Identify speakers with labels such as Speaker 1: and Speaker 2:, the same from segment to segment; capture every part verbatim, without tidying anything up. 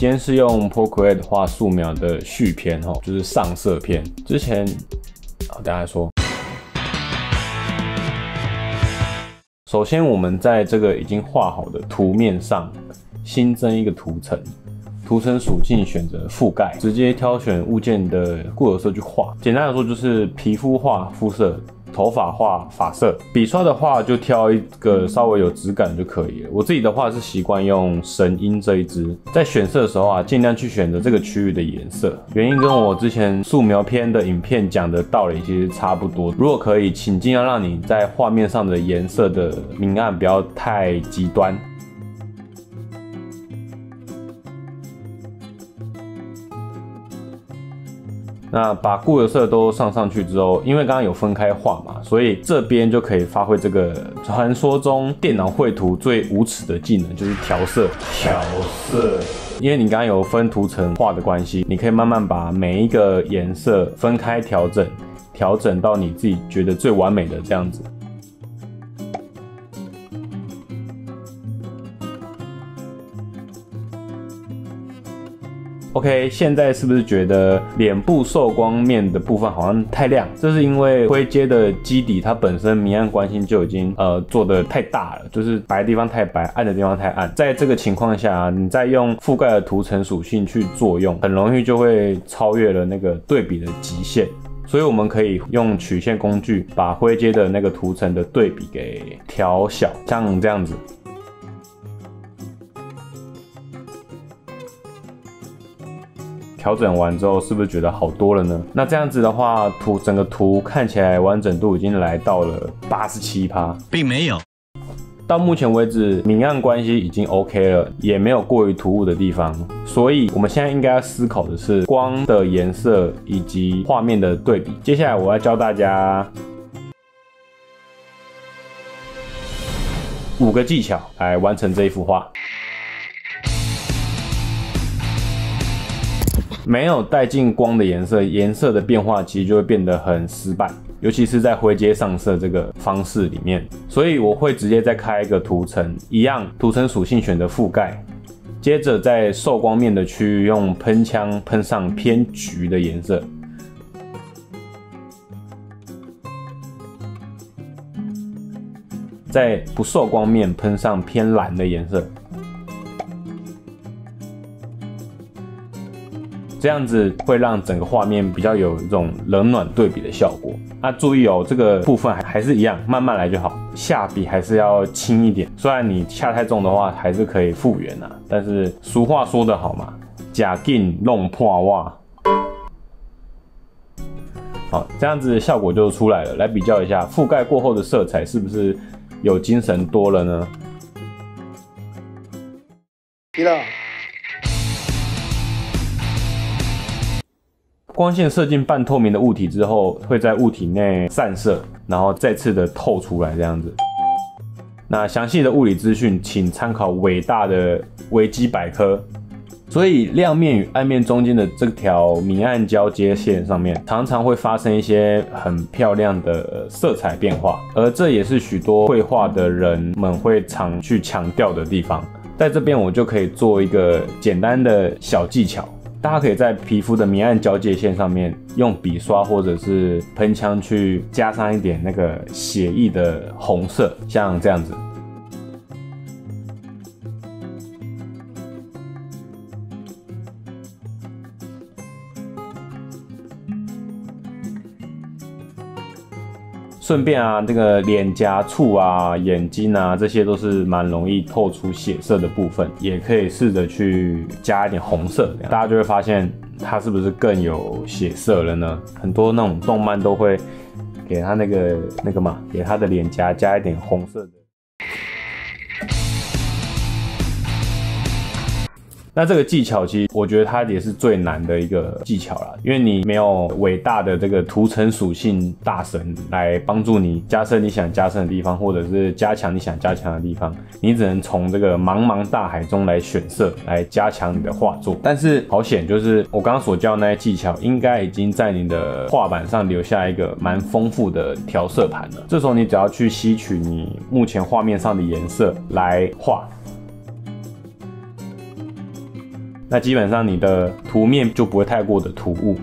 Speaker 1: 今天是用 Procreate 画素描的续篇哦，就是上色篇。之前，好，等一下说。首先，我们在这个已经画好的图面上新增一个图层，图层属性选择覆盖，直接挑选物件的固有色去画。简单来说，就是皮肤画肤色。 头发画发色，笔刷的话就挑一个稍微有质感就可以了。我自己的话是习惯用神鹰这一支，在选色的时候啊，尽量去选择这个区域的颜色。原因跟我之前素描篇的影片讲的道理其实差不多。如果可以，请尽量让你在画面上的颜色的明暗不要太极端。 那把固有色都上上去之后，因为刚刚有分开画嘛，所以这边就可以发挥这个传说中电脑绘图最无耻的技能，就是调色。调色，因为你刚刚有分图层画的关系，你可以慢慢把每一个颜色分开调整，调整到你自己觉得最完美的这样子。 OK， 现在是不是觉得脸部受光面的部分好像太亮？这是因为灰阶的基底它本身明暗关系就已经呃做的太大了，就是白的地方太白，暗的地方太暗。在这个情况下，你再用覆盖的图层属性去作用，很容易就会超越了那个对比的极限。所以我们可以用曲线工具把灰阶的那个图层的对比给调小，像这样子。 调整完之后，是不是觉得好多了呢？那这样子的话，图整个图看起来完整度已经来到了 百分之八十七，
Speaker 2: 并没有。
Speaker 1: 到目前为止，明暗关系已经 OK 了，也没有过于突兀的地方。所以，我们现在应该要思考的是光的颜色以及画面的对比。接下来，我要教大家五个技巧来完成这一幅画。 没有带进光的颜色，颜色的变化其实就会变得很失败，尤其是在灰阶上色这个方式里面。所以我会直接再开一个图层，一样图层属性选择覆盖，接着在受光面的区域用喷枪喷上偏橘的颜色，在不受光面喷上偏蓝的颜色。 这样子会让整个画面比较有一种冷暖对比的效果。啊，注意哦，这个部分还还是一样，慢慢来就好。下笔还是要轻一点，虽然你下太重的话，还是可以复原啊。但是俗话说得好嘛，假劲弄破袜。好，这样子效果就出来了。来比较一下，覆盖过后的色彩是不是有精神多了呢？对了。 光线射进半透明的物体之后，会在物体内散射，然后再次的透出来这样子。那详细的物理资讯，请参考伟大的维基百科。所以亮面与暗面中间的这条明暗交接线上面，常常会发生一些很漂亮的色彩变化，而这也是许多绘画的人们会常去强调的地方。在这边我就可以做一个简单的小技巧。 大家可以在皮肤的明暗交界线上面用笔刷或者是喷枪去加上一点那个写意的红色，像这样子。顺便啊，这个脸颊处啊、眼睛啊，这些都是蛮容易透出血色的部分，也可以试着去加一点红色，大家就会发现它是不是更有血色了呢？很多那种动漫都会给它那个那个嘛，给它的脸颊加一点红色的。 那这个技巧其实我觉得它也是最难的一个技巧啦，因为你没有伟大的这个图层属性大神来帮助你加深你想加深的地方，或者是加强你想加强的地方，你只能从这个茫茫大海中来选色，来加强你的画作。但是好险，就是我刚刚所教的那些技巧，应该已经在你的画板上留下一个蛮丰富的调色盘了。这时候你只要去吸取你目前画面上的颜色来画。 那基本上你的图面就不会太过的突兀。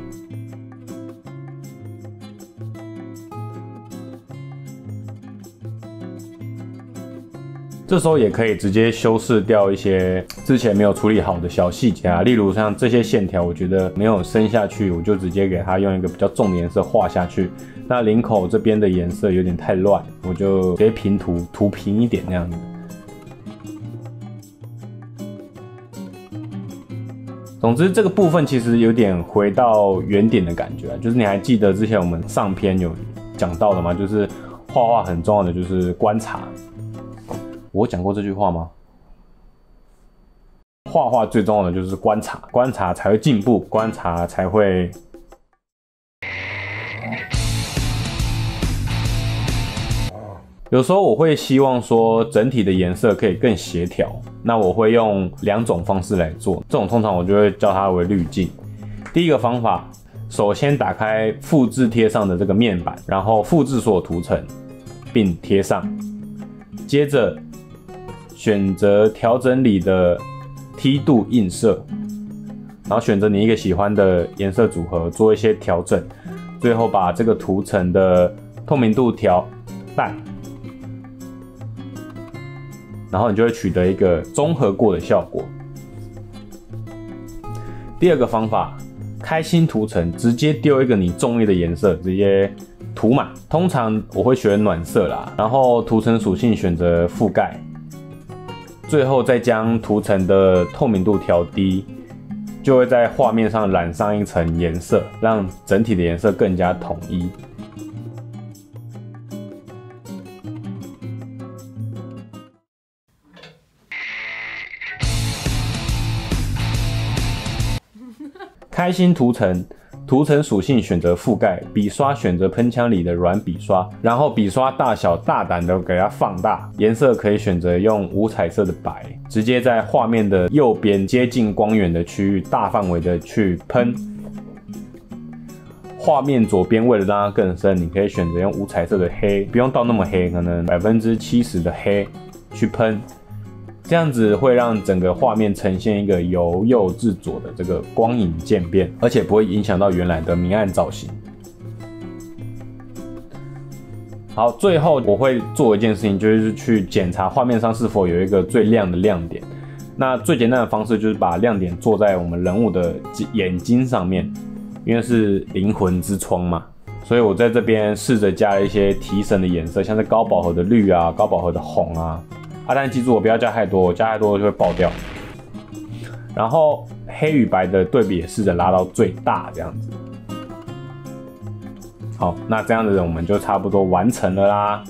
Speaker 1: 这时候也可以直接修饰掉一些之前没有处理好的小细节啊，例如像这些线条，我觉得没有深下去，我就直接给它用一个比较重的颜色画下去。那领口这边的颜色有点太乱，我就直接平涂，涂平一点那样子。总之，这个部分其实有点回到原点的感觉啊，就是你还记得之前我们上篇有讲到的吗？就是画画很重要的就是观察。我讲过这句话吗？画画最重要的就是观察，观察才会进步，观察才会。有时候我会希望说整体的颜色可以更协调，那我会用两种方式来做，这种通常我就会叫它为滤镜。第一个方法，首先打开复制贴上的这个面板，然后复制所有图层，并贴上，接着选择调整里的梯度映射，然后选择你一个喜欢的颜色组合，做一些调整，最后把这个图层的透明度调淡，然后你就会取得一个综合过的效果。第二个方法，开新图层，直接丢一个你中意的颜色，直接涂满。通常我会选暖色啦，然后图层属性选择覆盖。最后再将图层的透明度调低，就会在画面上染上一层颜色，让整体的颜色更加统一。开新图层，图层属性选择覆盖，笔刷选择喷枪里的软笔刷，然后笔刷大小大胆的给它放大，颜色可以选择用无彩色的白，直接在画面的右边接近光源的区域大范围的去喷。画面左边为了让它更深，你可以选择用无彩色的黑，不用到那么黑，可能 百分之七十 的黑去喷。这样子会让整个画面呈现一个由右至左的这个光影渐变，而且不会影响到原来的明暗造型。好，最后我会做一件事情，就是去检查画面上是否有一个最亮的亮点。那最简单的方式就是把亮点做在我们人物的眼睛上面，因为是灵魂之窗嘛。所以我在这边试着加了一些提神的颜色，像是高饱和的绿啊、高饱和的红啊。啊，但记住我不要加太多，我加太多就会爆掉。然后黑与白的对比也试着拉到最大，这样子。好，那这样子我们就差不多完成了啦。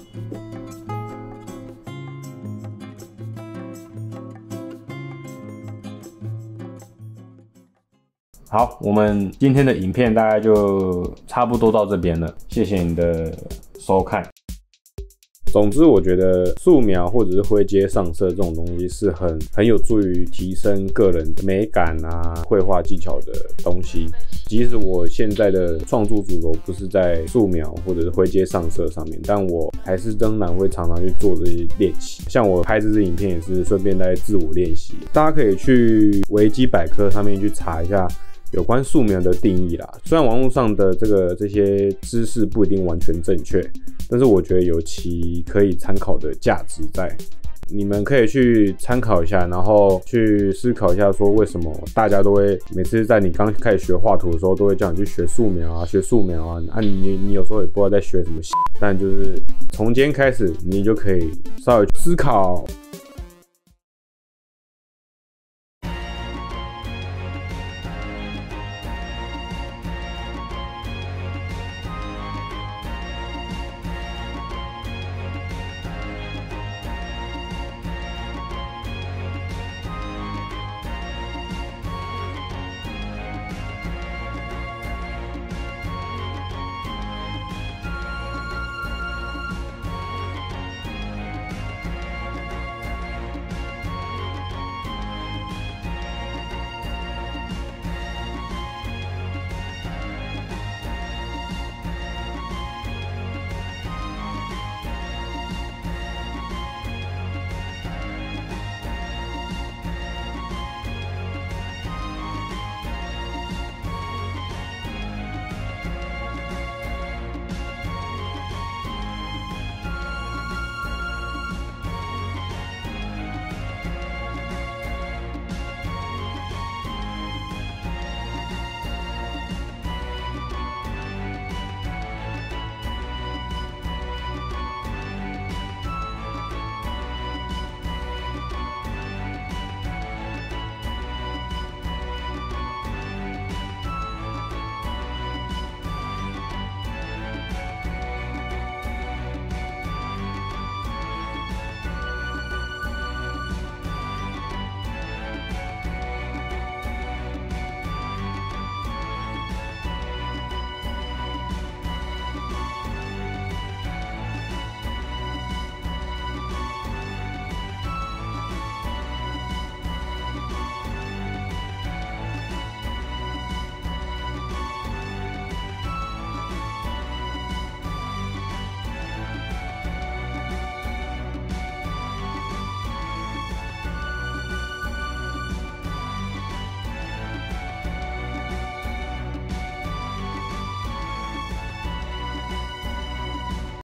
Speaker 1: 好，我们今天的影片大概就差不多到这边了，谢谢你的收看。总之，我觉得素描或者是灰阶上色这种东西是很很有助于提升个人的美感啊、绘画技巧的东西。即使我现在的创作主轴不是在素描或者是灰阶上色上面，但我还是仍然会常常去做这些练习。像我拍这支影片也是顺便在自我练习。大家可以去维基百科上面去查一下有关素描的定义啦。虽然网络上的这个这些知识不一定完全正确，但是我觉得有其可以参考的价值在。你们可以去参考一下，然后去思考一下，说为什么大家都会每次在你刚开始学画图的时候，都会叫你去学素描啊，学素描啊。啊你你有时候也不知道在学什么，但就是从今天开始，你就可以稍微思考